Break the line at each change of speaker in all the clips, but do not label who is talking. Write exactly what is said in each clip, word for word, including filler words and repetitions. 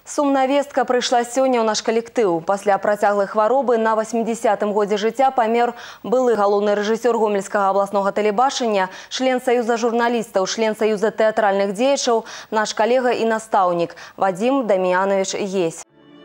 Сумная вестка прыйшла сёння ў наш калектыў. Пасля працяглай хваробы на восьмідзесятым годзе жыцця памер былы галоўны рэжысёр гомельскага абласнога тэлебачання, член Саюза журналістаў, член Саюза тэатральных дзеячаў, наш калега і настаўнік Вадзім Даміянович Есь.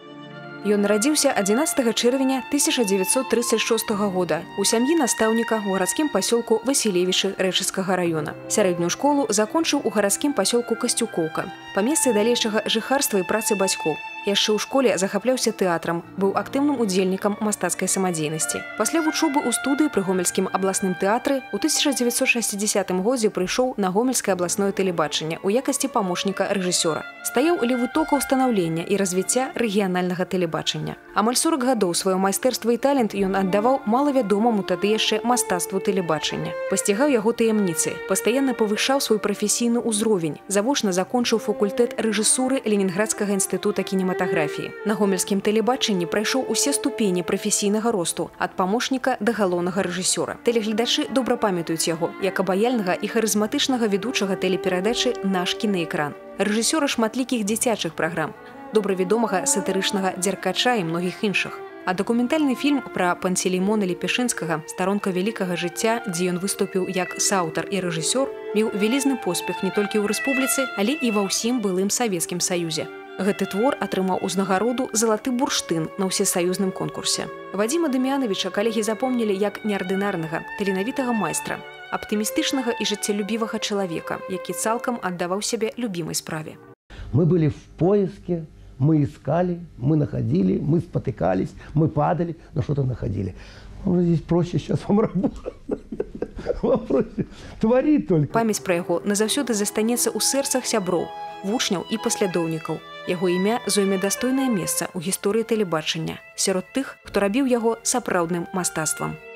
Ён нарадзіўся адзінаццатага чэрвеня тысяча дзевяцьсот тридцать шостага года у сям'і настаўніка ў гарадскім пасёлку Васілевічы Рэчыцкага раёна. Сярэднюю школу закончыў у гарадскім пасёлку Касцюкоўка. Па месцы далейшага жыхарства і працы бацькоў. Яшчэ ў школе захапляўся тэатрам, быў актыўным удзельнікам мастацкай самадзейнасці. Пасля вучобы ў студыі пры гомельскім абласным тэатры ў тысяча дзевяцьсот шэсцідзесятым годзе прыйшоў на гомельскае абласное тэлебачанне ў якасці памочніка рэжысёра. Стаяў у левы тока ўстанаўлення і развіцця рэгіянальнага тэлебачання. Амаль сорок гадоў сваё майстэрства і талент ён аддаваў малавядомаму тады яшчэ мастацтву тэлебачання. Пасцігаў яго таямніцы, пастаянна павышаў свой прафесійны ўзровень, завочна закончыў факультэт рэжысуры Ленінградскага інстытута кінематаграфіі. На гомельскім тэлебачанні прайшоў усе ступені прафесійнага росту, ад памочніка да галоўнага рэжысёра. Тэлегледачы добра памятаюць яго як абаяльнага і харызматычнага ведучага тэлеперадачы «Наш кінаэкран», рэжысёра шматлікіх дзіцячых праграм, добра вядомага сатырычнага дзяркача і многіх іншых. А дакументальны фільм пра Панцелеймона Лепешынскага «Старонка вялікага жыцця», дзе ён выступіў як саўтар і рэжысёр, меў вялізны поспех не толькі ў рэспубліцы, але і ва ўсім былым Савецкім Саюзе. Гэты твор атрымаў узнагароду «Залаты бурштын» на ўсесаюзным конкурсе. Вадзіма Даміяновича калегі запомнілі як неардынарнага, таленавітага майстра, аптымістычнага і жыццелюбівага чалавека, які цалкам аддаваў сябе любімай справе.
Мы были в поиске, мы искали, мы находили, мы спотыкались, мы падали, но что-то находили. Может, здесь проще сейчас вам работать. Вам проще творить только.
Памяць пра яго назаўсёды застанецца ў сэрцах сяброў, вучняў і паслядоўнікаў. Яго імя зойме дастойнае месца ў гісторыі тэлебачання сярод тых, хто рабіў яго сапраўдным мастацтвам.